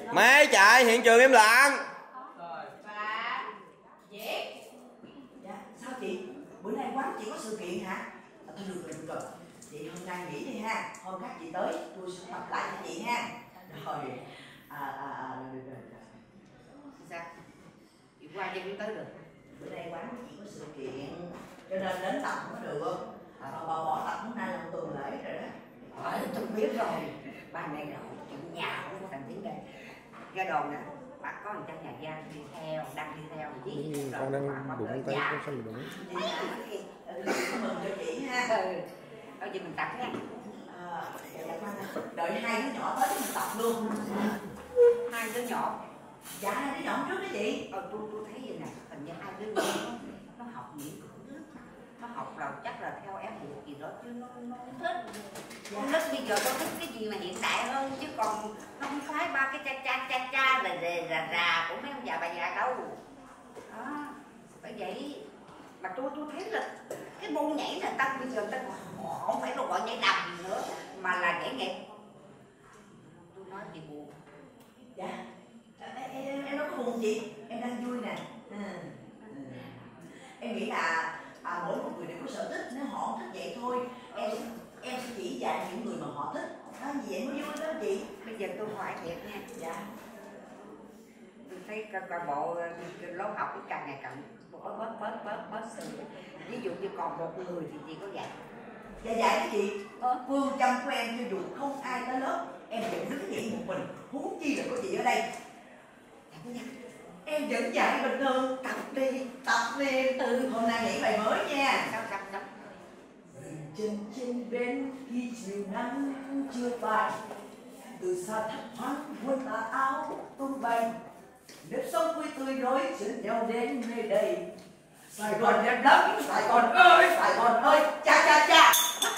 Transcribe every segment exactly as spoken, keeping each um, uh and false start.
Máy chạy hiện trường im lặng. Và Viết. Dạ, sao chị? Bữa nay quán chị có sự kiện hả? À, thôi được rồi, được rồi. Chị hôm nay nghỉ đi ha. Hôm khác chị tới, tôi sẽ tập lại cho chị ha. Rồi. À, à, à, được rồi. Sao? Chị qua cho cũng tới được. Bữa nay quán chị có sự kiện, cho nên đến tập không có được. À, bà bỏ tập hôm nay là một tuần lễ rồi đó. Ờ, tôi biết rồi. Ba này rồi, chuyện nhà không có thành tiếng đây. Cái đồn nè, bà có một trong nhà gia đi theo, đang đi theo gì? Ừ, con đang đụng tay con sao mà đụng. Ừ, mừng cho chị ha. Ừ, thôi chị mình tập nha. À, đợi hai đứa nhỏ tới mình tập luôn. Hai đứa nhỏ. Dạ hai đứa nhỏ trước đó chị. Ờ, tôi tôi thấy vậy nè, hình như hai đứa nhỏ nó, nó học miễn cưỡng lắm. Nó học là chắc là theo ép buộc gì đó chứ nó nó không thích. Con nít bây giờ nó thích cái gì mà hiện đại hơn chứ còn nó không khoái ba cái cha cha cha cha là rề rà rà của mấy ông già bà già đâu. Đó, bởi vậy mà tôi tôi thấy là cái môn nhảy là ta bây giờ ta không phải là gọi nhảy đầm nữa mà là nhảy nghệ. Tôi nói chị buồn. Dạ em, em, em đâu có buồn chị, em đang vui nè. À, em nghĩ là à, mỗi một người đều có sở thích, nếu họ không thích vậy thôi em em sẽ chỉ dạy những người mà họ thích. Đó, vì vậy mới vui đó chị. Bây giờ tôi hỏi thiệt nha. Dạ. Tôi thấy coi coi bộ lớp học cái càng ngày càng bớt bớt bớt bớt bớt sự. Ví dụ như còn một người thì chị có dạy. Dạ dạy đó chị. Ờ, phương châm của em cho dù không ai tới lớp em vẫn đứng dậy một mình, huống chi là có chị ở đây. Em vẫn dạy bình thường, tập đi, tập đi. Từ hôm nay nhảy bài mới nha. Sao sao sao? Chân trên bên khi chiều nắng chưa phai, từ xa thấp thoáng muôn tà áo tung bay, nếp sống vui tươi nối dẫn nhau đến nơi đây. Sài Gòn đẹp lắm, Sài Gòn ơi, Sài Gòn ơi, cha cha cha.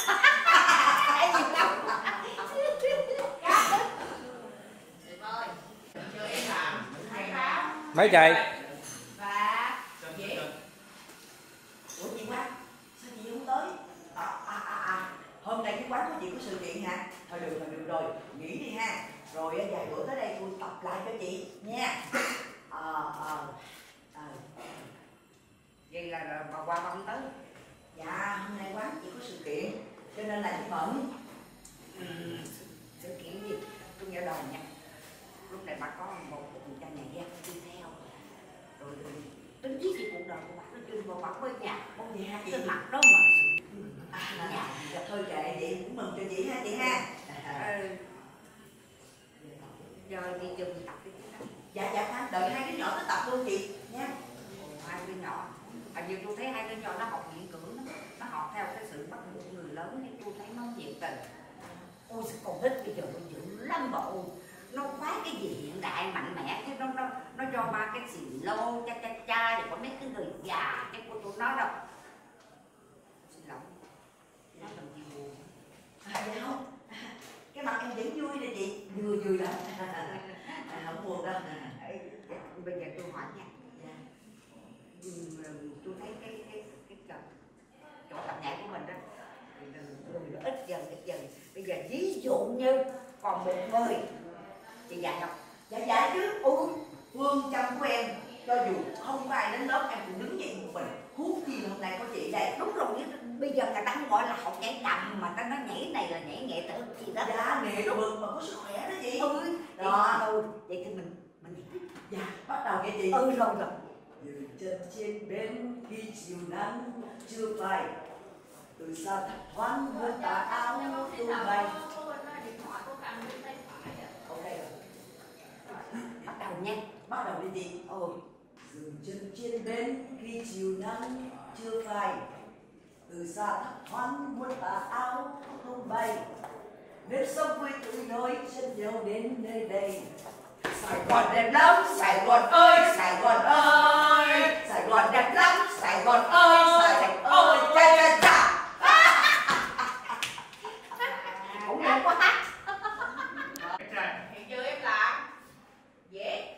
Máy chạy. Và Viết. Ủa chị Quang, sao chị không tới? À, à, à, à. Hôm nay cái quán của chị có sự kiện hả? Thôi được rồi, được rồi, nghỉ đi ha. Rồi vài bữa tới đây tôi tập lại cho chị nha. Ờ, ờ, ờ. Vậy là, là bà qua bà không tới. Dạ, hôm nay quán chị có sự kiện, cho nên là chị bận. Ừ, sự kiện gì? Tôi nhớ đầu nha. Lúc này bà có một một cha nhà gia đi theo. Rồi tính viết gì cuộc đời của bà nó chung vào bà với nhà. Ôi vậy ha chị. Cái mặt đó mà. À, nhà. Dạ, thôi kệ chị, cũng mừng cho chị ha chị ha. Ừ. Giờ đi chừng tập đi. Dạ dạ khoan, đợi hai đứa nhỏ tới tập luôn chị nha. Ồ, hai đứa nhỏ. À, giờ tôi thấy hai đứa nhỏ nó học miễn cưỡng nó, nó học theo cái sự bắt buộc người lớn nên tôi thấy nó nhiệt tình. Ôi sao con nít bây giờ nó dữ lắm bộ. Nó khoái cái gì hiện đại mạnh mẽ chứ nó nó nó cho ba cái xì lô cha cha cha rồi có mấy cái người già cái của tụi nó đâu. Xin lỗi. Nó làm gì buồn. À dạ không. Cái mặt em vẫn vui nè chị, vui vui lắm. À, không buồn đâu. Bây giờ tôi hỏi nha. Ừ, tôi thấy cái cái cái chỗ, chỗ tập nhảy của mình đó người nó ít dần ít dần. Bây giờ ví dụ như còn một người chị dạy không? Dạ dạ chứ. Ừ, phương châm của em cho dù không có ai đến lớp em cũng đứng dậy một mình, huống chi hôm nay có chị đây. Đúng rồi, bây giờ người ta không gọi là học nhảy đầm mà ta nói nhảy này là nhảy nghệ thuật gì đó. Dạ, nghệ thuật mà có sức khỏe đó chị. Ừ, đó. Ừ, vậy thì mình mình tiếp. Dạ, bắt đầu nghe chị. Ừ rồi rồi. Dừng chân trên bến khi chiều nắng chưa phai, từ xa thấp thoáng với tà áo tung bay. Ok rồi. Bắt đầu nha. Bắt đầu đi chị. Ừ. Dừng chân trên bến khi chiều nắng chưa phai, từ xa thấp thoáng muôn tà áo tung bay, nếp sống vui tươi nối chân nhau đến nơi đây. Sài Gòn đẹp lắm, Sài Gòn ơi, Sài Gòn ơi, Sài Gòn đẹp lắm, Sài Gòn ơi, Sài Gòn ơi, cha cha cha. Cũng được quá hát. Hiện chưa em làm dễ.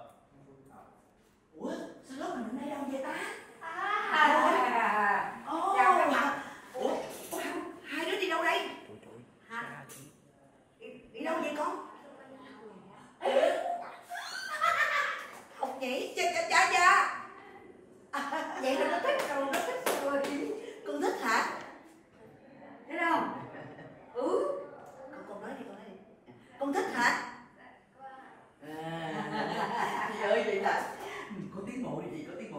Ủa, sao lớp mình hôm nay đâu vậy ta? À, Ồ,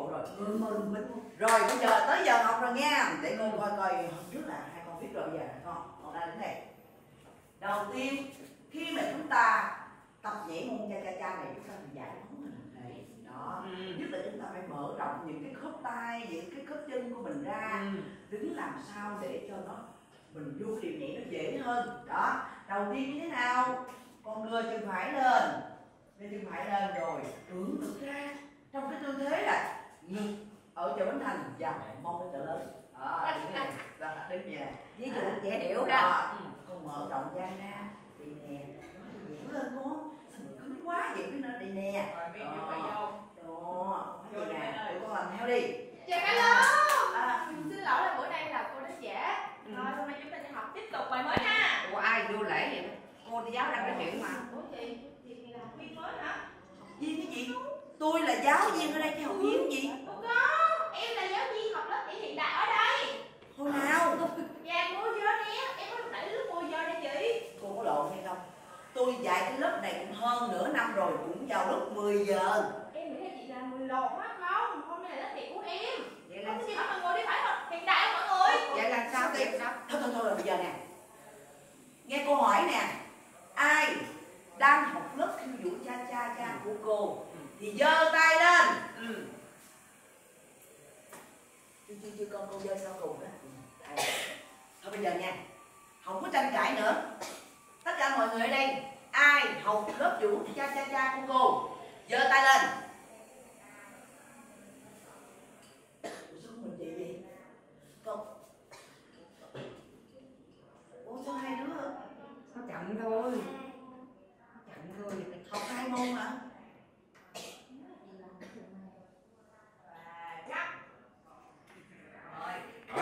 bộ rồi. Ừ, mừng mình. Rồi bây giờ tới giờ học rồi nha. Để con coi coi hôm trước là hai con viết rồi, bây giờ là con con ra đến đây. Đầu tiên khi mà chúng ta tập nhảy môn cha cha cha này, chúng ta phải giải phóng hình thể đó. Ừ. Nhất là chúng ta phải mở rộng những cái khớp tay, những cái khớp chân của mình ra. Ừ. Đứng làm sao để cho nó mình vô điều nhảy nó dễ hơn đó. Đầu tiên như thế nào? Con đưa chân phải lên, đưa chân phải lên rồi ưỡn ngực ra trong cái tư thế là ngực ở chỗ bánh thành và mông cái trở lớn. Đó, đứng này, đó, đứng như này. Ví dụ dễ hiểu đó. Đó. Con mở rộng da ra, đi nè, dẻo lên con, sao mình cứng quá vậy nó đi nè. Rồi biết vô phải vô. Đó, vậy nè, tụi con làm theo đi. Chào hello. À, Xin lỗi là bữa nay là cô đến trễ. Rồi hôm nay chúng ta sẽ học tiếp tục bài mới ha. Ủa ai vô lễ vậy? Cô giáo đang nói chuyện mà. Ủa chị, chị thì là học viên mới hả? học viên cái gì? Tôi là giáo viên ở đây chứ học viên gì? Không có, em là giáo viên học lớp kỹ hiện đại ở đây. Hồi nào? Dạ mua vô nè, em có đẩy lúc mua vô đây chị. Cô có lộn hay không? Tôi dạy cái lớp này cũng hơn nửa năm rồi, cũng vào lúc mười giờ. Em nghĩ là chị là người lộn á không? Hôm nay là lớp thiệt của em. Vậy là Không có gì hết mọi người đi phải học hiện đại không mọi người? vậy là sao vậy sao? Thôi thôi thôi, bây giờ nè. Nghe cô hỏi nè. Ai đang học lớp khiêu vũ cha cha cha của cô thì giơ tay lên. Ừ. Chưa chưa chưa con cô giơ sau cùng đó. Đây. Thôi bây giờ nha, không có tranh cãi nữa. Tất cả mọi người ở đây ai học lớp vũ cha cha cha của cô giơ tay lên. Ủa sao không mình chị vậy? Con. Ủa sao hai đứa? Nó chậm thôi. Chậm thôi. Học hai môn hả?